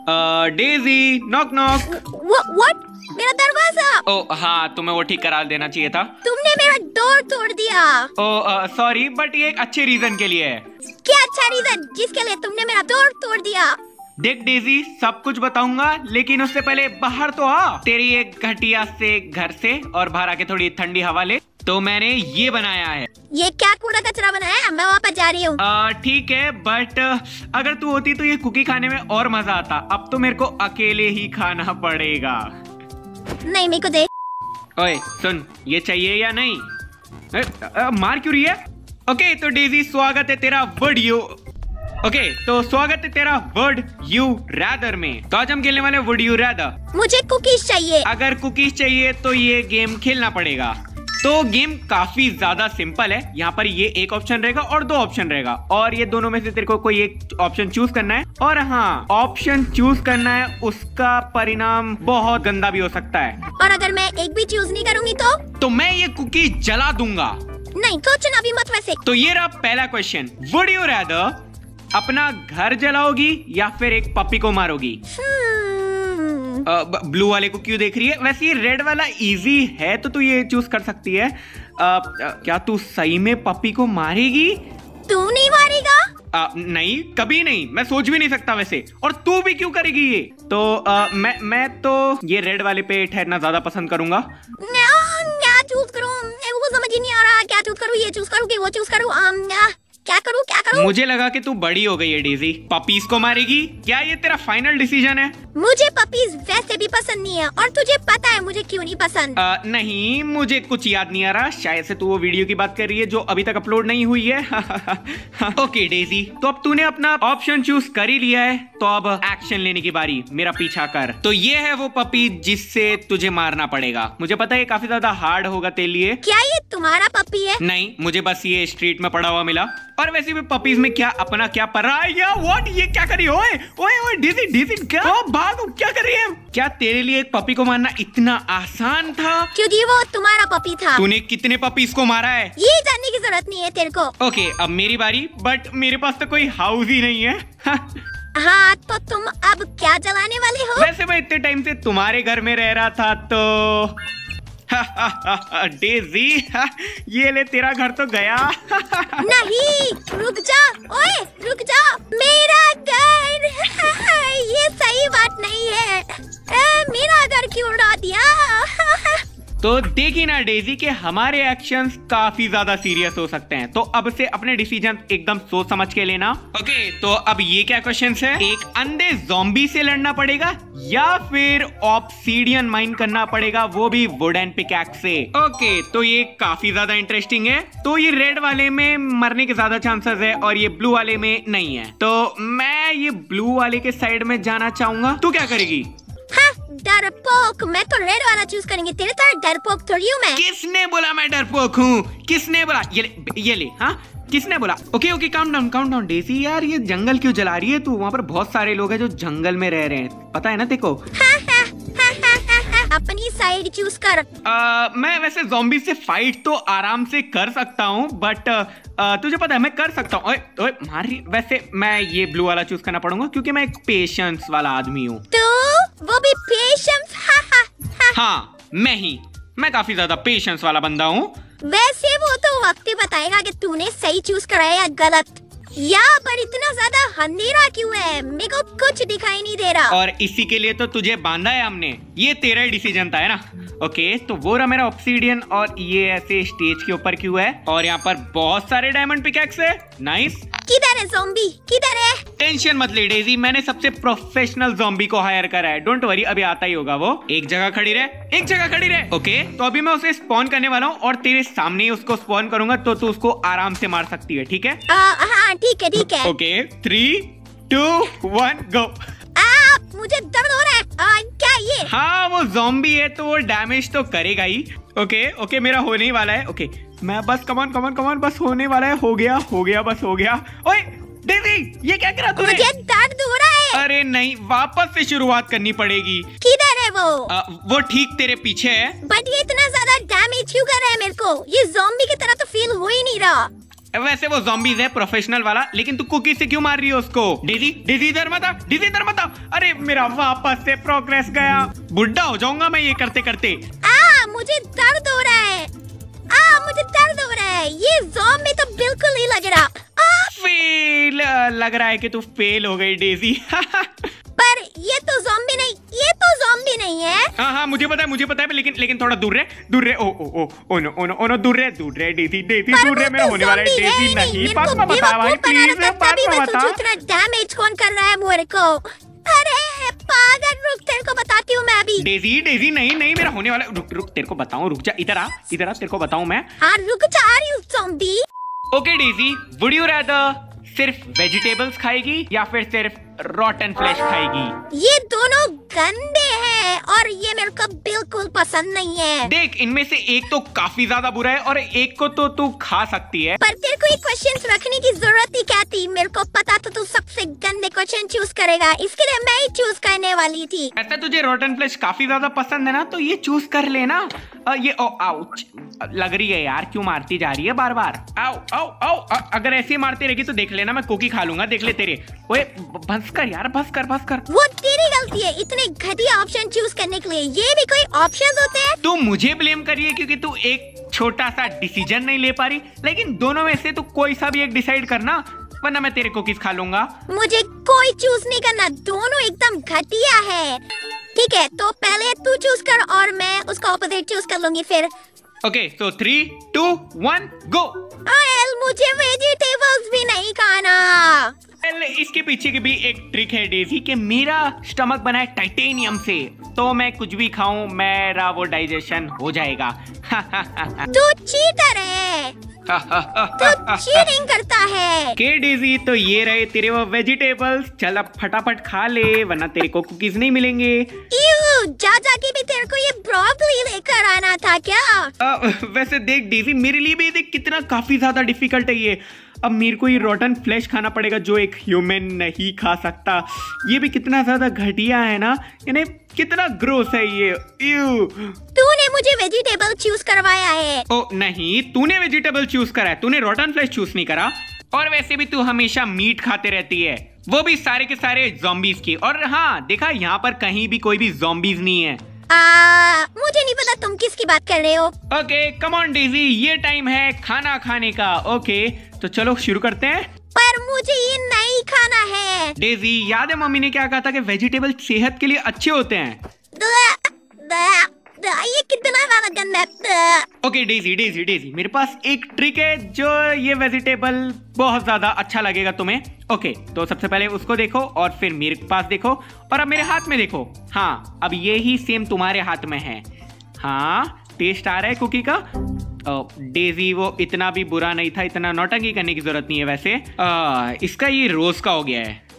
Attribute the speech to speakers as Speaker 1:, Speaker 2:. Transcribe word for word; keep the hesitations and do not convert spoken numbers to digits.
Speaker 1: Daisy, knock knock.
Speaker 2: What? मेरा दरवाजा।
Speaker 1: ओ हाँ, तुम्हें वो ठीक करा देना चाहिए था।
Speaker 2: तुमने मेरा डोर तोड़ दिया।
Speaker 1: ओ सॉरी, बट ये एक अच्छे रीजन के लिए है।
Speaker 2: क्या अच्छा रीजन जिसके लिए तुमने मेरा डोर तोड़ दिया?
Speaker 1: देख डेजी, सब कुछ बताऊंगा, लेकिन उससे पहले बाहर तो आ। तेरी एक घटिया से घर से और बाहर आके थोड़ी ठंडी हवा ले। तो मैंने ये बनाया है।
Speaker 2: ये क्या कूड़ा कचरा बनाया? मैं वापस जा रही हूँ।
Speaker 1: ठीक है, बट अगर तू होती तो ये कुकी खाने में और मजा आता। अब तो मेरे को अकेले ही खाना पड़ेगा।
Speaker 2: नहीं, मेरे को दे।
Speaker 1: ओए सुन, ये चाहिए या नहीं? ए, आ, मार क्यों रही है? ओके तो डेजी, स्वागत है तेरा वर्ड यू ओके तो स्वागत है तेरा वर्ड यू रैदर में। तो आज हम खेलने वाले वर्ड यू रैदर।
Speaker 2: मुझे कुकीज चाहिए।
Speaker 1: अगर कुकीज चाहिए तो ये गेम खेलना पड़ेगा। तो गेम काफी ज्यादा सिंपल है। यहाँ पर ये एक ऑप्शन रहेगा और दो ऑप्शन रहेगा, और ये दोनों में से तेरे को कोई एक ऑप्शन चूज करना है। और हाँ, ऑप्शन चूज करना है, उसका परिणाम बहुत गंदा भी हो सकता है।
Speaker 2: और अगर मैं एक भी चूज नहीं करूंगी तो
Speaker 1: तो मैं ये कुकी जला दूंगा।
Speaker 2: नहीं, सोचना भी मत वैसे।
Speaker 1: तो ये रहा पहला क्वेश्चन। वुड यू रादर अपना घर जलाओगी या फिर एक पपी को मारोगी? ब्लू वाले को क्यों देख रही है? वैसे ये रेड वाला इजी है, तो तू ये चूज कर सकती है। आ, आ, क्या तू सही में पपी को मारेगी?
Speaker 2: तू नहीं मारेगा?
Speaker 1: आ, नहीं, कभी नहीं। मैं सोच भी नहीं सकता वैसे। और तू भी क्यों करेगी ये? तो आ, मैं मैं तो ये रेड वाले पे ठहरना ज्यादा पसंद करूंगा।
Speaker 2: क्या चूज करूं? वो समझ ही नहीं आ रहा। क्या चूज करूं? ये चूज करूं कि वो चूज करूं? क्या करूं क्या करूं?
Speaker 1: मुझे लगा कि तू बड़ी हो गई है डेजी, पपीज को मारेगी। क्या ये तेरा फाइनल डिसीजन है?
Speaker 2: मुझे पपीज वैसे भी पसंद नहीं है, और तुझे पता है मुझे क्यों नहीं पसंद।
Speaker 1: आ, नहीं, मुझे कुछ याद नहीं आ रहा। शायद से तू वो वीडियो की बात कर रही है जो अभी तक अपलोड नहीं हुई है। ओके डेजी, तो अब तूने अपना ऑप्शन चूज कर ही लिया है, तो अब एक्शन लेने की बारी। मेरा पीछा कर। तो ये है वो पपी जिससे तुझे मारना पड़ेगा। मुझे पता है ये काफी ज्यादा हार्ड होगा तेरे लिए।
Speaker 2: क्या ये तुम्हारा पपी है?
Speaker 1: नहीं, मुझे बस ये स्ट्रीट में पड़ा हुआ मिला। और वैसे भी पपीज में क्या अपना क्या पर रहा है? या व्हाट? ये क्या कर रही है? ओए ओए ओए डेजी डेजी, क्या ओ, भागो, क्या कर रही है? क्या तेरे लिए एक पपी को मारना इतना आसान था?
Speaker 2: क्योंकि वो तुम्हारा पपी था।
Speaker 1: तूने कितने पपीज को मारा है?
Speaker 2: ये जानने की जरूरत नहीं है तेरे को।
Speaker 1: ओके, अब मेरी बारी। बट मेरे पास तो कोई हाउस ही नहीं है।
Speaker 2: हाँ, तो तुम अब क्या जलाने वाले हो?
Speaker 1: वैसे मैं इतने टाइम से तुम्हारे घर में रह रहा था, तो डेजी, ये ले, तेरा घर तो गया।
Speaker 2: नहीं, रुक जा। ओए रुक जा, मेरा घर। ये सही बात नहीं है। ए, मेरा घर क्यों उड़ा दिया?
Speaker 1: तो देखी ना डेजी के हमारे एक्शंस काफी ज्यादा सीरियस हो सकते हैं। तो अब से अपने डिसीजन एकदम सोच समझ के लेना। ओके, तो अब ये क्या क्वेश्चन है? एक अंधे ज़ॉम्बी से लड़ना पड़ेगा या फिर ऑब्सीडियन माइन करना पड़ेगा, वो भी वुडन पिकैक्स से। ओके, तो ये काफी ज्यादा इंटरेस्टिंग है। तो ये रेड वाले में मरने के ज्यादा चांसेस है और ये ब्लू वाले में नहीं है। तो मैं ये ब्लू वाले के साइड में जाना चाहूंगा। तू क्या करेगी?
Speaker 2: डरपोक, मैं तो रेड वाला चूज करेंगे। तेरे तरह डरपोक थोड़ी हूँ मैं।
Speaker 1: किसने बोला मैं डरपोक हूँ? किसने बोला? ये ले, ये ले। हाँ, किसने बोला? Okay okay, count down count down. Daisy यार, ये जंगल क्यों जला रही है तू? वहाँ पर बहुत सारे लोग हैं जो जंगल में रह रहे हैं, पता है ना तेको?
Speaker 2: अपनी साइड चूज कर।
Speaker 1: आ, मैं वैसे ज़ॉम्बी से फाइट तो आराम से कर सकता हूँ, बट आ, तुझे पता है मैं कर सकता हूँ। ओए ओए मार रही। वैसे मैं ये ब्लू वाला चूज करना पड़ूंगा क्योंकि मैं एक पेशेंस वाला आदमी हूँ।
Speaker 2: तो वो भी पेशेंस?
Speaker 1: हाँ, मैं ही मैं काफी ज्यादा पेशेंस वाला बंदा हूँ।
Speaker 2: वैसे वो तो वक्त ही बताएगा कि तूने सही चूज कराया या गलत। यहाँ पर इतना ज्यादा अंधेरा क्यों है? मेरे को कुछ दिखाई नहीं दे रहा।
Speaker 1: और इसी के लिए तो तुझे बांधा है हमने। ये तेरा ही डिसीजन था, है ना? ओके, तो वो रहा मेरा ऑब्सीडियन। और ये ऐसे स्टेज के ऊपर क्यों है? और यहाँ पर बहुत सारे डायमंड पिकैक्स है। नाइस।
Speaker 2: किधर है ज़ॉम्बी? किधर है?
Speaker 1: टेंशन मत ले डेजी, मैंने सबसे प्रोफेशनल ज़ॉम्बी को हायर करा है। डोंट वरी, अभी आता ही होगा वो। एक जगह खड़ी रहे, एक जगह खड़ी रहे। ओके, तो अभी मैं उसे स्पॉन करने वाला हूँ और तेरे सामने ही उसको स्पॉन करूंगा, तो तू उसको आराम से मार सकती है। ठीक है?
Speaker 2: हाँ ठीक है ठीक है।
Speaker 1: Okay, three two one go.
Speaker 2: मुझे दर्द हो रहा है। आ, क्या ये?
Speaker 1: हाँ, वो ज़ॉम्बी है तो वो डैमेज तो करेगा ही। ओके ओके, मेरा होने ही वाला है। ओके, मैं बस कमान कमान कमान बस होने वाला है। हो गया हो गया बस हो गया। ओए डेजी, ये क्या करा तूने?
Speaker 2: मुझे दर्द हो रहा है।
Speaker 1: अरे नहीं, वापस से शुरुआत करनी पड़ेगी।
Speaker 2: किधर है वो?
Speaker 1: आ, वो ठीक तेरे पीछे है।
Speaker 2: बट ये इतना ज्यादा डैमेज क्यों कर रहा है मेरे को? ये ज़ॉम्बी की तरह तो फील हो ही नहीं रहा।
Speaker 1: वैसे वो zombies है प्रोफेशनल वाला, लेकिन तू कुकी से क्यों मार रही है उसको? डेजी डेजी इधर मत आ, डेजी इधर मत आ। अरे मेरा वापस से प्रोग्रेस गया, बुढ़ा हो जाऊंगा मैं ये करते करते।
Speaker 2: आ मुझे दर्द हो रहा है, आ मुझे दर्द हो रहा है, ये ज़ॉम्बी तो बिल्कुल नहीं लग रहा। आ,
Speaker 1: फेल लग रहा है कि तू फेल हो गई डेजी।
Speaker 2: पर ये तो ज़ॉम्बी नहीं, ये तो ज़ॉम्बी नहीं है।
Speaker 1: हाँ हाँ मुझे पता है, मुझे पता है, लेकिन लेकिन थोड़ा दूर रहे, दूर रहे। Oh oh oh oh no oh no oh no दूर रहे, दूर रहे डेजी, डेजी दूर रहे, मेरा होने वाला है। डेजी नहीं, बात मत बता भाई प्लीज, बात मत बता।
Speaker 2: इतना डैमेज कौन कर रहा है मेरे को? अरे पागल, रुक तेरे को बताती हूँ मैं अभी।
Speaker 1: डेजी डेजी नहीं नहीं, मेरा होने वाला, रुक रुक तेरे को बताऊं, रुक जा, इधर आ, इधर आ, तेरे को बताऊं मैं।
Speaker 2: हाँ रुक जा, आ रही हूँ zombie.
Speaker 1: Okay Daisy, would you rather सिर्फ वेजिटेबल्स खाएगी या फिर सिर्फ रॉटन फ्लैश खाएगी?
Speaker 2: ये दोनों गंदे हैं और ये मेरे को बिल्कुल पसंद नहीं है।
Speaker 1: देख, इनमें से एक तो काफी ज्यादा बुरा है और एक को तो तू खा सकती है।
Speaker 2: पर तेरे को ये क्वेश्चंस रखने की जरूरत ही क्या थी? मेरे को पता तो तू सबसे गंदे क्वेश्चन चूज करेगा, इसके लिए मैं ही चूज करने वाली थी।
Speaker 1: ऐसा तुझे रॉटन फ्लैश काफी ज्यादा पसंद है ना, तो ये चूज कर लेना। आ, ये ओ आउच लग रही है यार, क्यों मारती जा रही है बार बार? आओ आओ आओ, अगर ऐसे मारती रहेगी तो देख लेना मैं कुकी खा लूंगा, देख ले तेरे। ओए बस कर यार, बस कर बस कर।
Speaker 2: वो तेरी गलती है इतने घटिया ऑप्शन चूज करने के लिए, ये भी कोई ऑप्शंस होते हैं?
Speaker 1: तू मुझे ब्लेम करिए क्योंकि तू एक छोटा सा डिसीजन नहीं ले पा रही, लेकिन दोनों में से तू कोई सा भी एक डिसाइड करना, वरना मैं तेरे कुकीज खा लूंगा।
Speaker 2: मुझे कोई चूज नहीं करना, दोनों एकदम घटिया है। ठीक है, तो पहले तू चूज कर और मैं उसका ऑपोजिट चूज कर लूंगी फिर।
Speaker 1: ओके तो three two one go.
Speaker 2: Oil, मुझे वेजिटेबल्स भी नहीं खाना।
Speaker 1: well, इसके पीछे की भी एक ट्रिक है डेजी, कि मेरा स्टमक बना है टाइटेनियम से, तो मैं कुछ भी खाऊं मेरा वो डाइजेशन हो जाएगा।
Speaker 2: तू चीटर है, तू चीटिंग करता है।
Speaker 1: के डेजी, तो ये रहे तेरे वो वेजिटेबल्स, चल अब फटाफट खा ले वरना तेरे को कुकीज नहीं मिलेंगे।
Speaker 2: इव, जा जा के भी तेरे को ये ब्रोकली लेकर आना था क्या?
Speaker 1: आ, वैसे देख डेजी, मेरे लिए भी देख कितना काफी ज्यादा डिफिकल्ट है ये। अब मेरे को ये रॉटन फ्लैश खाना पड़ेगा जो एक ह्यूमन नहीं खा सकता। ये भी कितना ज्यादा घटिया है ना, यानी कितना ग्रोस है ये। यू,
Speaker 2: तूने मुझे वेजिटेबल चूज करवाया है।
Speaker 1: ओ नहीं, तूने वेजिटेबल चूज करा है, तूने रॉटन फ्लैश चूज नहीं करा। और वैसे भी तू हमेशा मीट खाते रहती है, वो भी सारे के सारे ज़ॉम्बीज की। और हाँ देखा, यहाँ पर कहीं भी कोई भी ज़ॉम्बीज नहीं है।
Speaker 2: आ, मुझे नहीं पता तुम किसकी बात कर रहे हो।
Speaker 1: ओके कम ऑन डेजी, ये टाइम है खाना खाने का। ओके तो चलो शुरू करते हैं।
Speaker 2: पर मुझे ये नहीं खाना है।
Speaker 1: डेजी, याद है मम्मी ने क्या कहा था कि वेजिटेबल सेहत के लिए अच्छे होते हैं?
Speaker 2: द, द, द, ये कितना ज्यादा गंदा है।
Speaker 1: ओके डेजी डेजी डेजी, मेरे पास एक ट्रिक है जो ये वेजिटेबल बहुत ज्यादा अच्छा लगेगा तुम्हें। ओके तो सबसे पहले उसको देखो और फिर मेरे पास देखो और अब मेरे हाथ में देखो। हाँ अब ये ही सेम तुम्हारे हाथ में है। हाँ टेस्ट आ रहा है कुकी का। डेजी वो इतना भी बुरा नहीं था, इतना नौटंकी करने की जरूरत नहीं है। वैसे आ, इसका ये रोज का हो गया है।